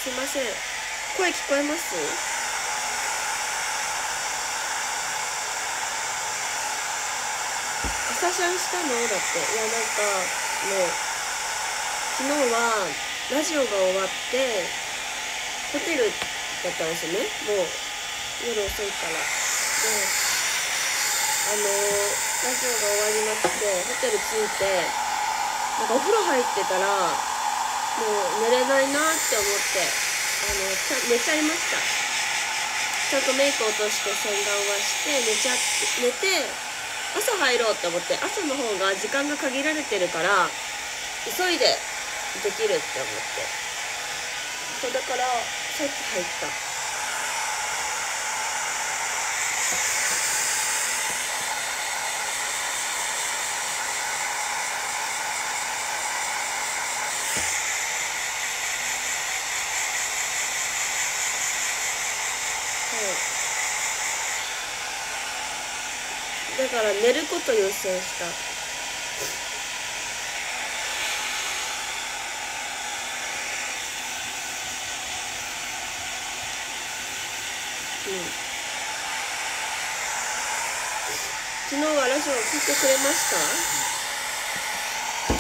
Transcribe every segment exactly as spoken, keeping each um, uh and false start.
すいません、声聞こえます？朝シャンしたのだって。いや、なんかもう昨日はラジオが終わってホテルだったんですよね。もう夜遅いから。で、あのー、ラジオが終わりましてホテル着いて、なんかお風呂入ってたらもう寝れないなって思って、あのちゃ寝ちゃいました。ちゃんとメイク落として洗顔はして寝ちゃって寝て、朝入ろうって思って、朝の方が時間が限られてるから急いでできるって思って、そうだからさっき入った。だから寝ること優先した。うん、昨日はラジオを聞いてくれました？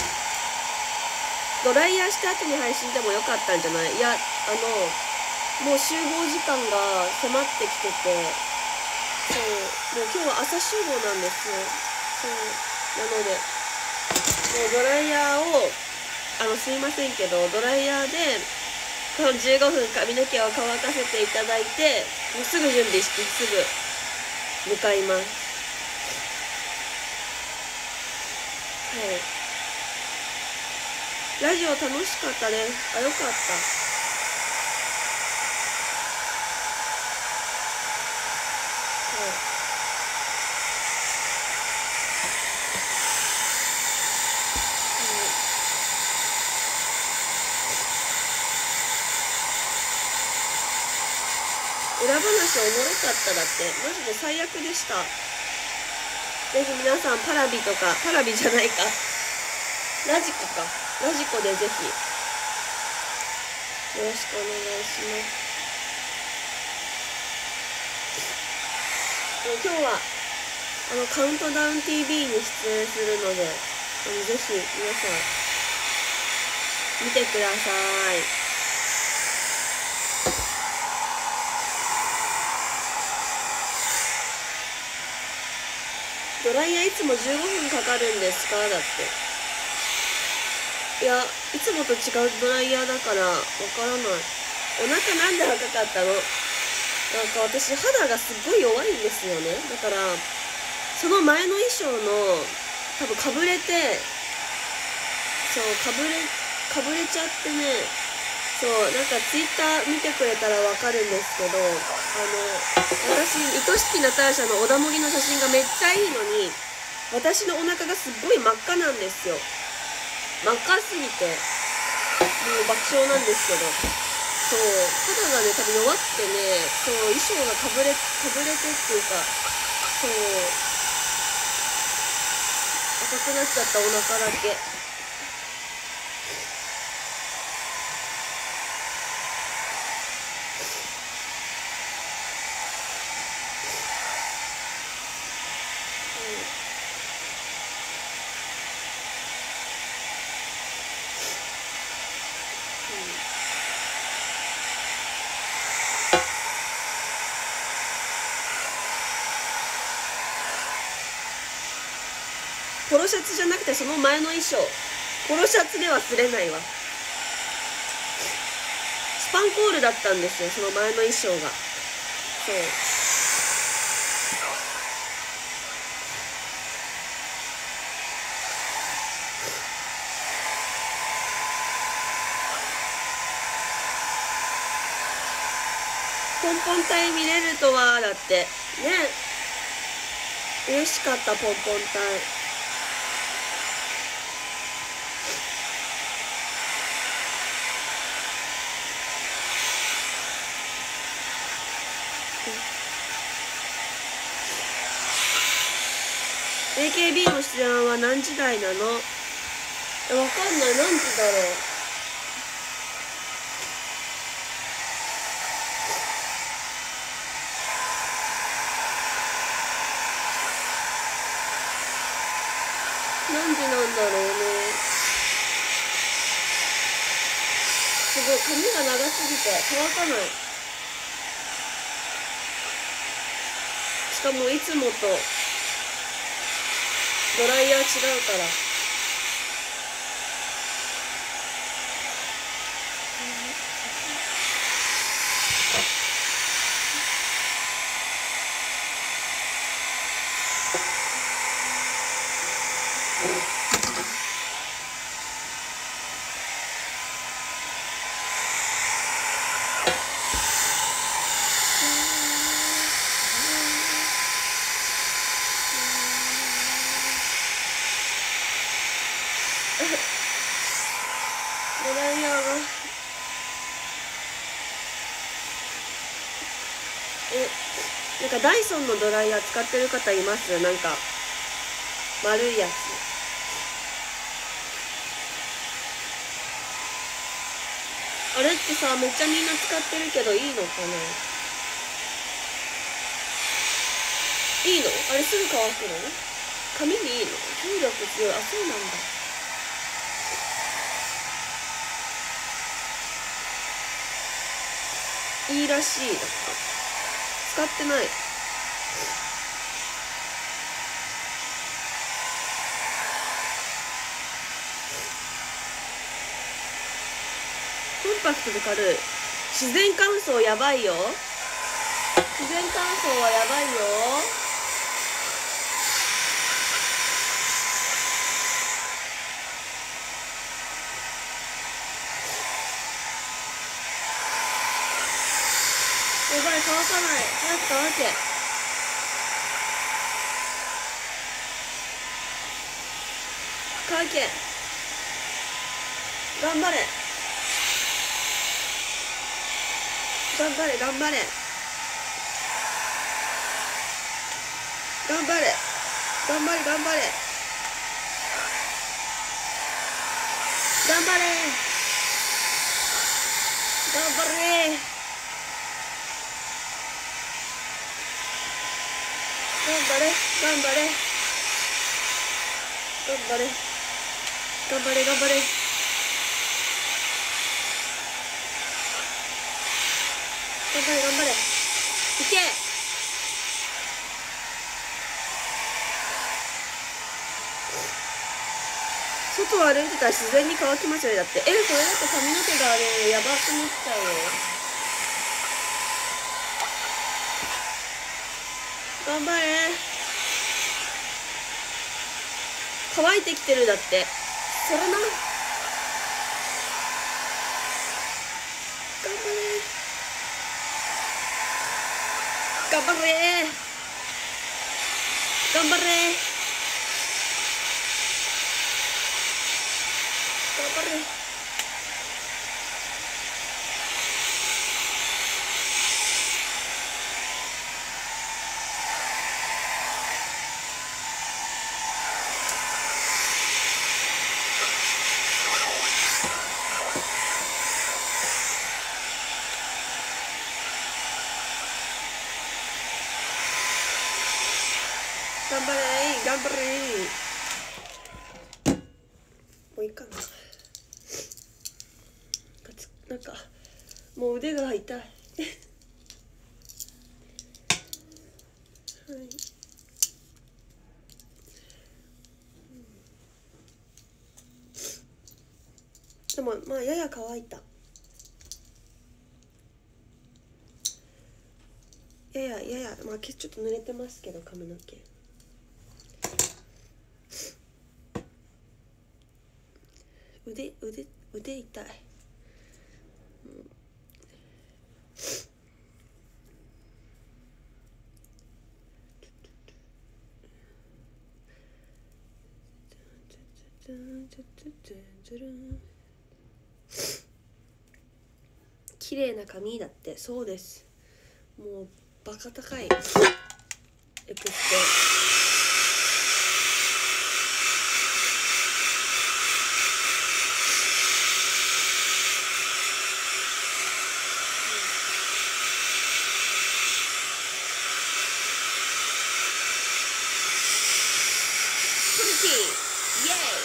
ドライヤーした後に配信でもよかったんじゃない？いや、あのもう集合時間が迫ってきてて、そう、もう今日は朝集合なんですよ。そうなので、もうドライヤーをあのすいませんけど、ドライヤーでこのじゅうごふん髪の毛を乾かせていただいて、もうすぐ準備してすぐ向かいます。はい、ラジオ楽しかったです。あ、よかった。裏話おもろかっただって。マジで最悪でした。ぜひ皆さんパラビとか、パラビじゃないか、ラジコか、ラジコでぜひよろしくお願いします。今日はあのカウントダウン ティーブイ に出演するので、あのぜひ皆さん見てください。ドライヤーいつもじゅうごふんかかるんですか？だって。いや、いつもと違うドライヤーだからわからない。お腹なんで赤かったの？なんか私肌がすっごい弱いんですよね。だからその前の衣装の多分かぶれて、そうかぶれかぶれちゃってね。そう、なんかツイッター見てくれたらわかるんですけど、あの私愛しきナターシャの小田茂の写真がめっちゃいいのに、私のお腹がすっごい真っ赤なんですよ。真っ赤すぎてもう爆笑なんですけど、そう肌がね多分弱くてね、そう衣装がかぶれかぶれてっていうか、そう赤くなっちゃったお腹だけ。ポロシャツじゃなくてその前の衣装、ポロシャツで忘れないわ。スパンコールだったんですよ、その前の衣装が。そうポンポン隊見れるとは、だってね、嬉しかった。ポンポン隊エーケービー の出演は何時台なの？わかんない。何時だろう。 なんだろうね。すごい髪が長すぎて乾かない。しかもいつもとドライヤー違うから。ドライヤーがえなんかダイソンのドライヤー使ってる方います？なんか丸いやつ。あれってさ、めっちゃみんな使ってるけどいいのかな？いいの？あれすぐ乾くの？髪にいいの？風力強い。あ、そうなんだ。いいらしい。使ってない。コンパクトで軽い。自然乾燥やばいよ。自然乾燥はやばいよ。やばい、乾かない。早く乾け。乾け。頑張れ。頑張れ、頑張れ。頑張れ。頑張れ、頑張れ。頑張れ。頑張れ。頑張れ、頑張れ。頑張れ。頑張れ、頑張れ。頑張れ、頑張れ。いけ。外を歩いてたら自然に乾きますよ。だって。え、それだと髪の毛がね、やばくなっちゃうよ。頑張れ。乾いてきてる。だってそれな。頑張れ。頑張れ。頑張れ。頑張れ。頑張れ、頑張れ。もういいかな。なんかもう腕が痛い。はい。でもまあやや乾いた。ややややまあちょっと濡れてますけど髪の毛。腕腕腕痛い。うん、綺麗な髪だって。そうです。もうバカ高いエクステ。イエーイ。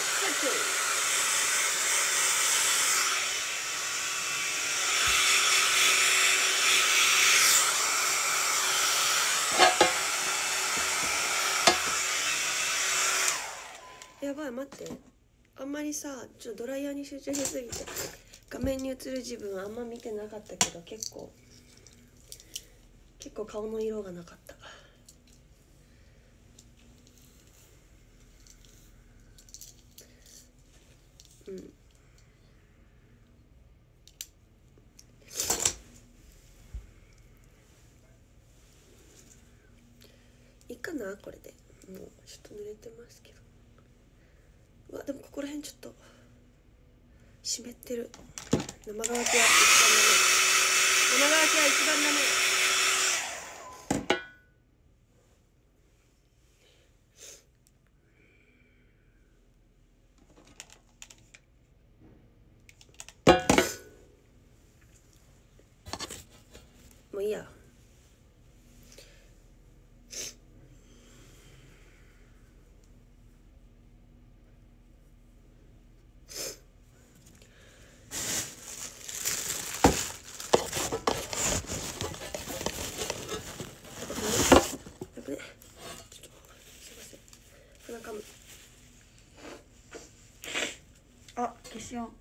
やばい、待って、あんまりさちょっとドライヤーに集中しすぎて画面に映る自分あんま見てなかったけど、結構結構顔の色がなかった。うん、いいかな、これで。もうちょっと濡れてますけど、うわでもここら辺ちょっと湿ってる。生乾きは一番ダメ、生乾きは一番ダメ。もういいや。あ、消しよう。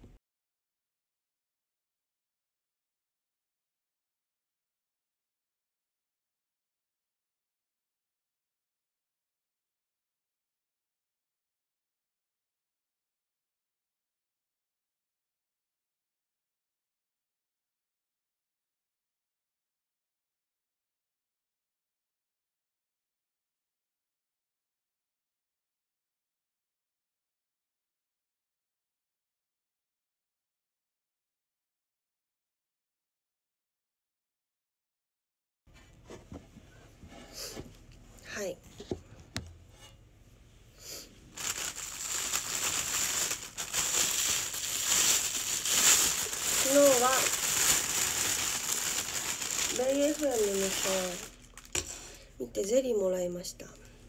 はい、昨日はベイ エフエム のさ見てゼリーもらいました。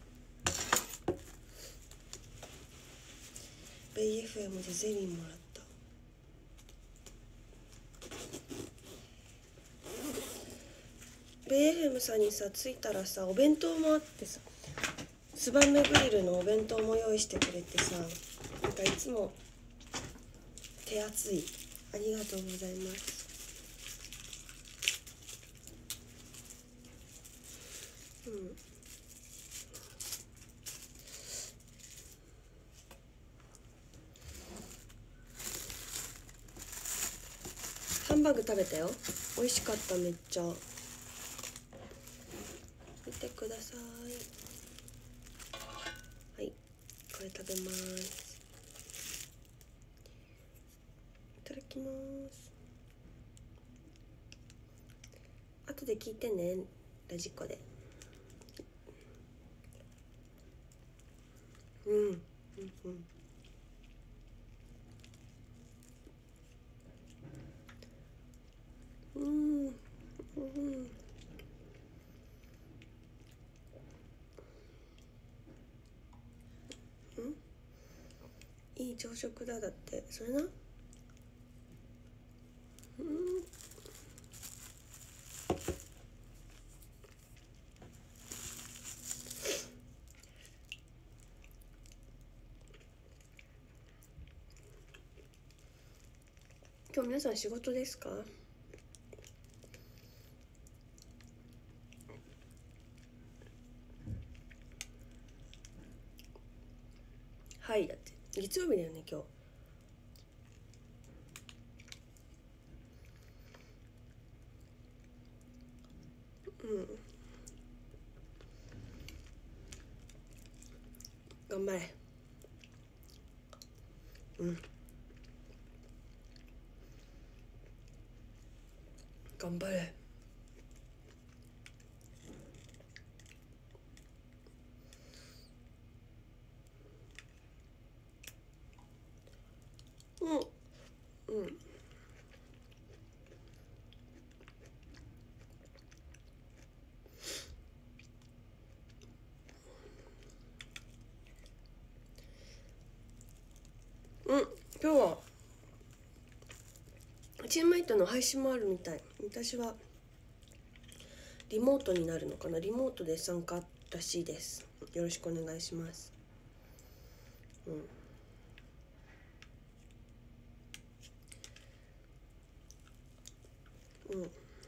ベイ エフエム でゼリーもらった。ベイ エフエム さんにさ着いたらさ、お弁当もあってさ、ツバメグリルのお弁当も用意してくれてさ、なんかいつも手厚い、ありがとうございます。うん、ハンバーグ食べたよ。美味しかった、めっちゃ。見てください。はい、これ食べます。いただきます。後で聞いてね、ラジコで。うんうんうんうんうんうん、いい朝食だ。だってそれな。うん、今日皆さん仕事ですか？はい、だって月曜日だよね今日。うん、頑張れ。うん、頑張れ。うんうんうん、今日はチームメイトの配信もあるみたい。私はリモートになるのかな。リモートで参加らしいです。よろしくお願いします。 うんうん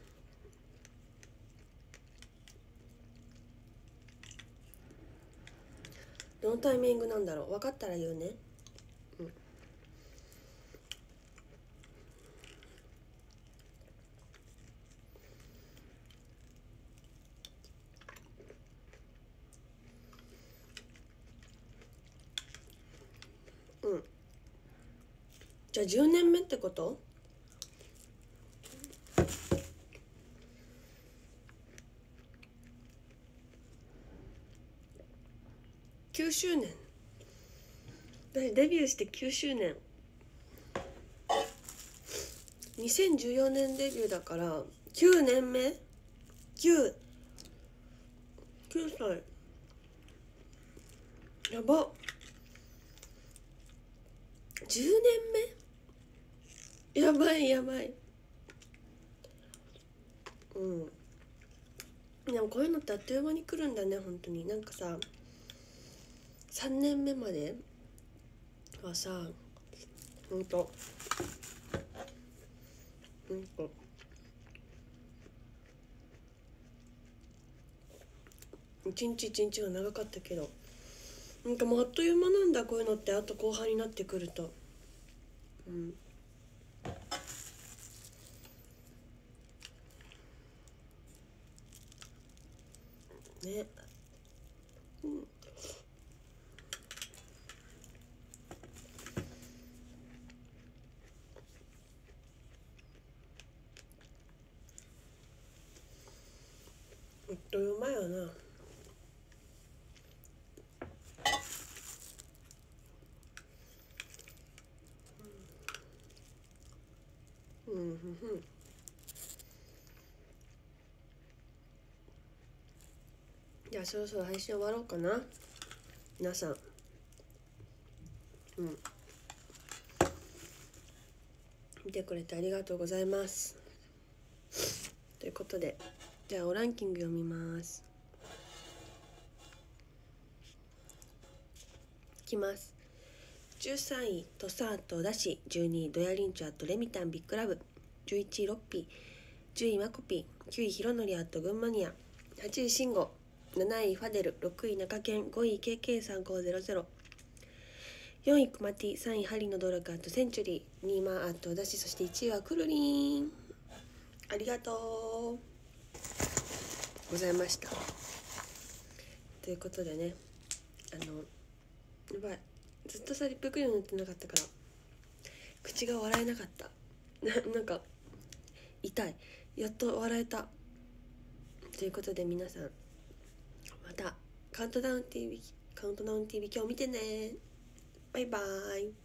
どのタイミングなんだろう。分かったら言うね。うんうんじゃあじゅうねんめってこと？きゅうしゅうねん。私デビューしてきゅうしゅうねん。にせんじゅうよねんデビューだからきゅうねんめ ?きゅう きゅうさい。やば。じゅうねんめやばいやばい。うんでもこういうのってあっという間に来るんだね。本当になんかささんねんめまではさほんとほんと一日一日が長かったけど、なんかもうあっという間なんだこういうのって。あと後半になってくるとうんねうんあっという間やな。うんふふん。じゃあそろそろ配信終わろうかな皆さん。うん見てくれてありがとうございます。ということでじゃあおランキング読みます。いきます。じゅうさんいトサートだし、じゅうにいドヤリンチュアットレミタンビッグラブ、じゅういちいロッピー、じゅういマコピー、きゅういヒロノリアットグンマニア、はちいシンゴ、なないファデル、ろくい中堅、ごいケーケーさんごーぜろぜろ、よんいクマティ、さんいハリのドラクアットセンチュリー、にいマーアットだし、そしていちいはクルリーン。ありがとうございました。ということでね、あのやばいずっとさリップクリーム塗ってなかったから口が笑えなかったな, なんか痛い。やっと笑えた。ということで皆さんまたカウントダウン ティーブイ カウントダウン ティーブイ 今日見てね。バイバーイ。